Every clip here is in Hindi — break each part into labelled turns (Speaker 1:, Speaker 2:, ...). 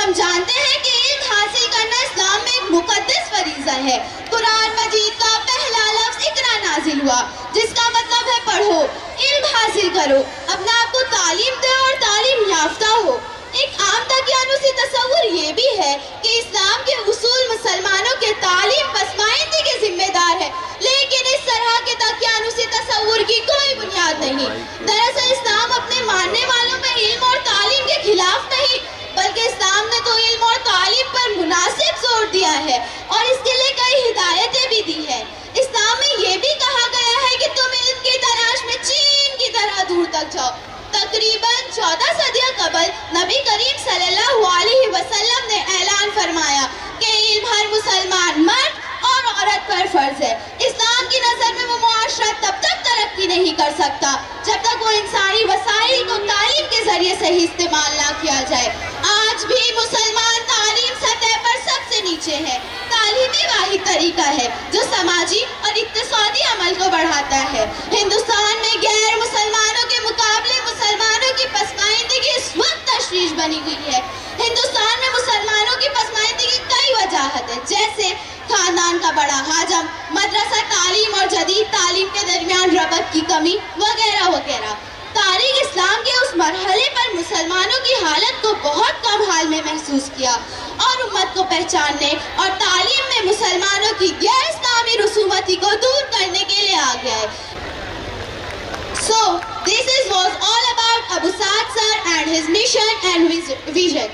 Speaker 1: हम जानते हैं कि इल्म हासिल करना इस्लाम में एक मुकद्दस फरीज़ा है। कुरान मजीद का पहला लफ्ज़ इक़रा नाजिल हुआ, जिसका मतलब है पढ़ो, इल्म हासिल करो, अपने आप को तालीम दो और तालीम याफ्ता हो। एक आम तकियानुसी तस्वुर ये भी है कि इस्लाम के उसूल मुसलमानों के तालीम पसमाइंदगी के जिम्मेदार है, लेकिन इस तरह के तकियानुसी तस्वुर की कोई बुनियाद नहीं। दरअसल इस्लाम अपने मानने वालों में इल्म और तालीम के खिलाफ नहीं, बल्कि इस्लाम ने तो इल्म और तालीम पर मुनासिब जोर दिया है और इसके लिए कई हिदायतें भी दी है। इस्लाम में ये भी कहा गया है कि तुम इल्म की तलाश में चीन की तरह दूर तक जाओ। तकरीबन 14 सदियां कबल नबी करीम सल्लल्लाहु अलैहि वसल्लम ने ऐलान फरमाया कि इल्म हर मुसलमान मर्द और औरत पर फर्ज है। इस्लाम की नजर में वो मुआशरा तब तक तरक्की नहीं कर सकता जब तक वो इंसानी वसाइल को तालीम के जरिए सही इस्तेमाल ना किया जाए। आज भी मुसलमान तालीम सतह पर सबसे नीचे है। तालीम ही वाहिद तरीका है जो समाजी और इक्तिसादी अमल को बढ़ाता है। हिंदुस्तान में गैर मुसलमानों के मुकाबले मुसलमानों की पसमाइंदगी इस वक्त तशवीश बनी हुई है। हिंदुस्तान में मुसलमानों की पसमाइंदगी कई वजाहत है, जैसे खानदान का बड़ा हाजम, मदरसा तालीम और जदीद तालीम के दरमियान रबत की कमी वगैरह वगैरह। तारीख इस्लाम के उस मरहले पर मुसलमानों की हालत को बहुत कम हाल में महसूस किया और उम्मत को पहचानने और तालीम में मुसलमानों की गैर इस्लामी रसूमाती को दूर करने के लिए आ गया है। So this was all about Abu Sa'd sir and his mission and vision.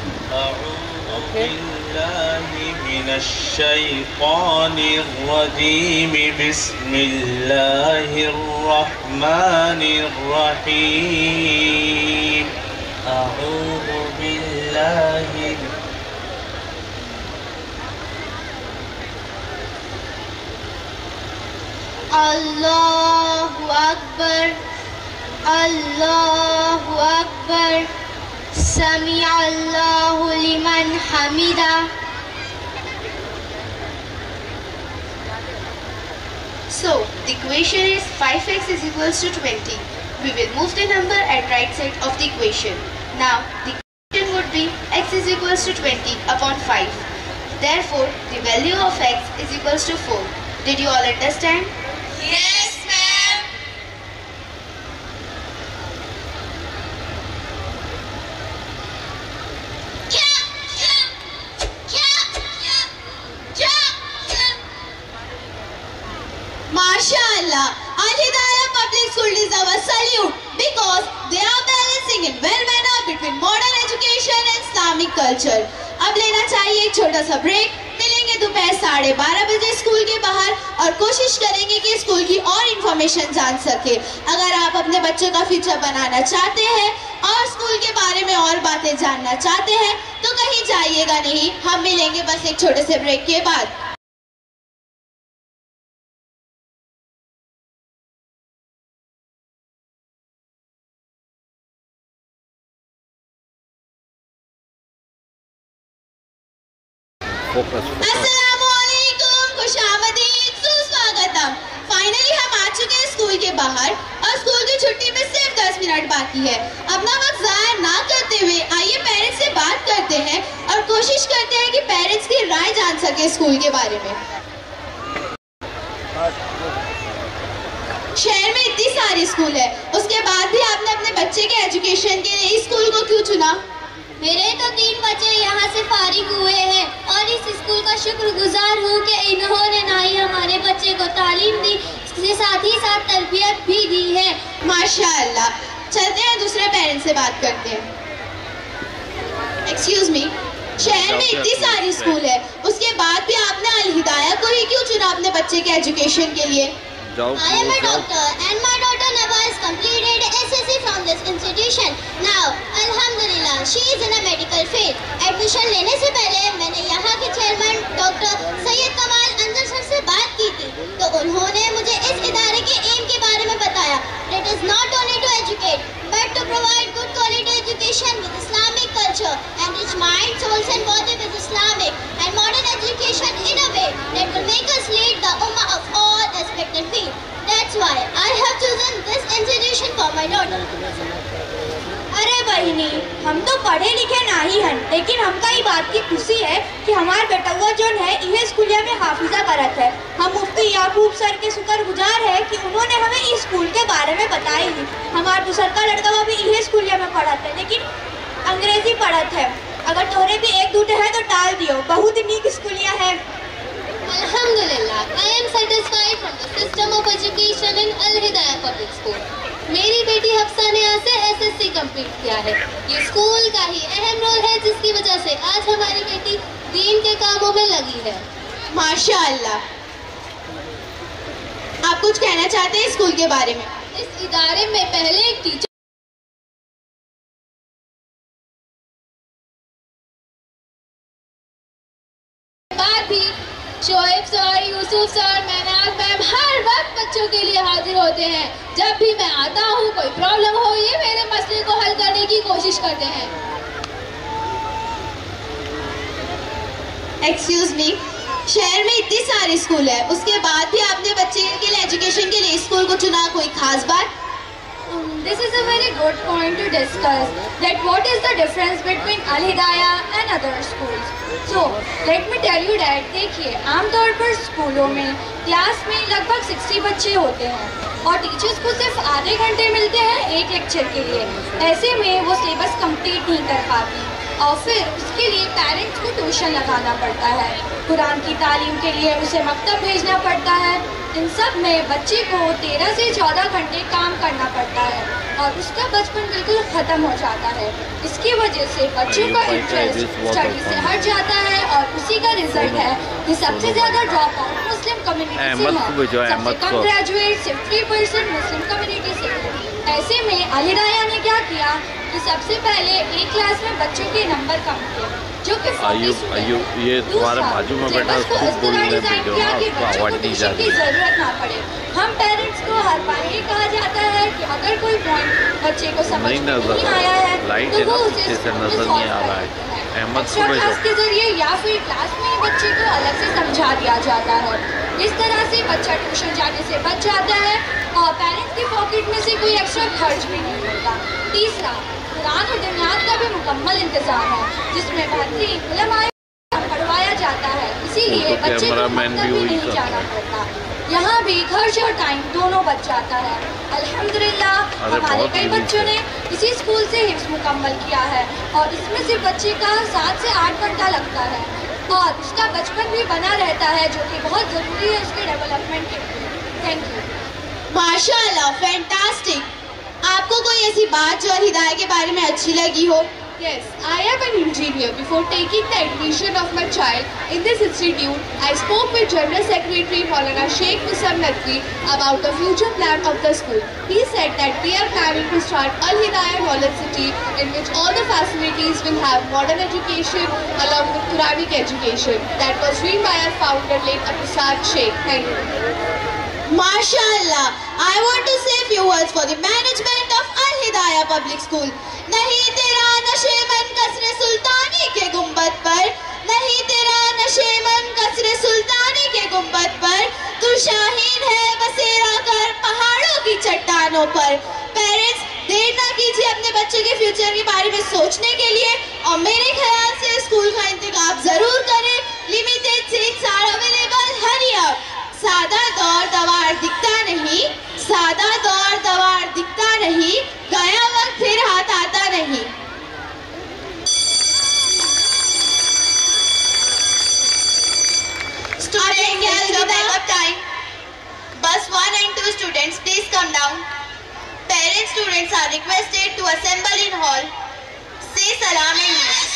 Speaker 2: من الشيطان الرجيم بسم الله الرحمن الرحيم أعوذ بالله
Speaker 1: Allahu Akbar, Allahu Akbar, Sami Allahu liman hamida. So, the equation is 5x is equals to 20. We will move the number at right side of the equation. Now, the equation would be x is equals to 20 upon 5. Therefore, the value of x is equals to 4. Did you all understand? Yes, ma'am. MashaAllah, Al-Hidayah Public School deserve a salute because they are balancing in well manner between modern education and Islamic culture. अब लेना चाहिए एक छोटा सा ब्रेक। मिलेंगे दोपहर 12:30 बजे स्कूल के बाहर और कोशिश करेंगे कि स्कूल की और इन्फॉर्मेशन जान सके। अगर आप अपने बच्चों का फ्यूचर बनाना चाहते हैं और स्कूल के बारे में और बातें जानना चाहते हैं तो कहीं जाइएगा नहीं। हम मिलेंगे बस एक छोटे से ब्रेक के बाद। अस्सलामुअलैकुम, खुशामदीद, सुस्वागतम। फाइनली हम आ चुके हैं स्कूल के बाहर और स्कूल की छुट्टी में सिर्फ 10 मिनट बाकी है। अपना वक्त ज़ाया ना करते हुए आइए पेरेंट्स से बात करते हैं और कोशिश करते हैं कि पेरेंट्स की राय जान सके स्कूल के बारे में। शहर में इतनी सारी स्कूल है, उसके बाद भी आपने अपने बच्चे के एजुकेशन के लिए इस स्कूल को क्यों चुना?
Speaker 3: मेरे तो 3 बच्चे यहाँ से फारिग हुए हैं और इस स्कूल का शुक्रगुजार हूँ कि इन्होंने ना ही हमारे बच्चे को तालीम दी, इसके साथ ही साथ तरबियत भी दी है।
Speaker 1: माशाअल्लाह। चलते हैं दूसरे पेरेंट्स से बात करते हैं। एक्सक्यूज मी, शहर में इतनी सारी स्कूल है, उसके बाद भी आपने अल-हिदाया को ही क्यों चुना अपने बच्चे के एजुकेशन के लिए?
Speaker 3: I am a doctor and my daughter Naba has completed SSC from this institution. Now, Alhamdulillah, she is in a medical field. Admission लेने से पहले मैंने यहाँ के चेयरमैन डॉक्टर सैयद कमाल अंजर सर से बात की थी, तो उन्होंने मुझे इस इदारे के एम के बारे में बताया। It is not only to educate, but to provide good quality education with Islamic culture, enrich mind, souls and body with Islamic and modern education in a way that will make us lead the ummah of all aspect and field. That's why I have chosen this institution for my daughter.
Speaker 1: अरे बहिनी,
Speaker 4: हम तो पढ़े लिखे ना ही हैं, लेकिन हमका ये बात की खुशी है कि हमारे बेटवा जो है यह स्कूलिया में हाफिजा करत है। हम मुफ्ती याकूब सर के शुक्रगुजार है कि उन्होंने हमें इस स्कूल के बारे में बताई ही। हमारा दूसर का लड़का भी यह स्कूलिया में पढ़त है, लेकिन अंग्रेजी पढ़त है। अगर तोहरे भी एक दूटे है तो टाल दियो, बहुत नीक स्कूलिया है।
Speaker 3: Alhamdulillah, I am satisfied from the system of education in Al Hidayah Public School. मेरी बेटी हफ्सा ने यहाँ से SSC कंप्लीट किया है। ये स्कूल का ही अहम रोल है जिसकी वजह से आज हमारी बेटी दीन के कामों में लगी है।
Speaker 1: माशाअल्लाह। आप कुछ कहना चाहते हैं स्कूल के बारे में?
Speaker 3: इस इदारे में पहले एक टीचर भी Shoaib sir, Yusuf sir, Mainaz ma'am हर वक्त बच्चों के लिए हाजिर होते हैं। जब भी मैं आता हूँ कोई प्रॉब्लम हो ये मेरे मसले को हल करने की कोशिश करते हैं।
Speaker 1: एक्सक्यूज मी, शहर में इतनी सारी स्कूल है, उसके बाद भी आपने बच्चे के लिए एजुकेशन के लिए स्कूल को चुना, कोई खास बात?
Speaker 4: This is a very good point to discuss that what is the difference between Al Hidayah and other schools. So let me tell you that देखिए आमतौर पर स्कूलों में क्लास में लगभग 60 बच्चे होते हैं और टीचर्स को सिर्फ आधे घंटे मिलते हैं एक लेक्चर के लिए। ऐसे में वो सिलेबस कंप्लीट नहीं कर पाती और फिर उसके लिए पेरेंट्स को ट्यूशन लगाना पड़ता है। कुरान की तालीम के लिए उसे मकतब भेजना पड़ता है। इन सब में बच्चे को 13 से 14 घंटे काम करना पड़ता है और उसका बचपन बिल्कुल ख़त्म हो जाता है। इसकी वजह से बच्चों का इंटरेस्ट स्टडी से हट जाता है और उसी का रिजल्ट है कि सबसे ज़्यादा ड्रॉप आउट मुस्लिम कम्युनिटी से है। सबसे कम ग्रेजुएट सिर्फ 3% मुस्लिम कम्युनिटी से है। ऐसे में अल हिदाया ने क्या किया कि सबसे पहले एक क्लास में बच्चों के नंबर कम किए, जो कि
Speaker 5: ये तुम्हारे बाजू में बैठा उसको बोलने पे जो ना उसको आवाज़ दी जा रही है।
Speaker 4: जरूरत ना पड़े। हम पेरेंट्स को हर बार ये कहा जाता है कि अगर कोई पॉइंट बच्चे को समझ नहीं आया है तो वो उसे
Speaker 5: नजर नहीं आ रहा है।
Speaker 4: एक्स्ट्रा क्लास के जरिए या फिर क्लास में बच्चे को अलग से समझा दिया जाता है। इस तरह से बच्चा ट्यूशन जाने से बच जाता है और पेरेंट्स की पॉकेट में से कोई एक्स्ट्रा खर्च भी नहीं होता। तीसरा, कुरान और दुनियात का भी मुकम्मल इंतजाम है जिसमें बेहतरीन उलमा पढ़वाया जाता है, इसीलिए बच्चे को मकतब भी नहीं जाना पड़ता। यहाँ भी खर्च और टाइम दोनों बच जाता है। अल्हम्दुलिल्लाह हमारे कई बच्चों ने इसी स्कूल से हिफ्ज़ मुकम्मल किया है और इसमें से बच्चे का 7 से 8 घंटा लगता है और उसका बचपन भी बना रहता है, जो कि बहुत ज़रूरी है उसके डेवलपमेंट के लिए। Thank you.
Speaker 1: माशाअल्लाह, फैंटास्टिक। आपको कोई ऐसी बात जो अल हिदाया के बारे में अच्छी लगी हो?
Speaker 6: Yes, I am an engineer. Before taking the admission of my child in this institute, I spoke with General Secretary Maulana Sheikh Musam Nadwi about the future plan of the school. He said that we are planning to start Al Hidayah Knowledge City, in which all the facilities will have modern education along with Quranic education. That was dreamed by our founder, late Abdusad Sheikh. Thank you.
Speaker 1: माशाअल्लाह, I want to say a few words for the management of Al Hidayah Public School. नहीं तेरा नशेमन कसरे सुल्तानी के गुंबद पर, नहीं तेरा नशेमन कसरे सुल्तानी के गुंबद पर, तू शाहीन है बसेरा कर पहाड़ों की चट्टानों पर। पेरेंट्स, देर ना कीजिए अपने बच्चे के फ्यूचर के बारे में सोचने के लिए और मेरे ख्याल से स्कूल का इंतखाब जरूर करें। Limited seats are available, hurry up. सादा दौर दवार दिखता नहीं, सादा दौर दवार दिखता नहीं, गया वक्त फिर हाथ आता नहीं। Students, yes, the backup time. Bus 1 and 2 students, please come down. Parents, students are requested to assemble in hall. Say salam and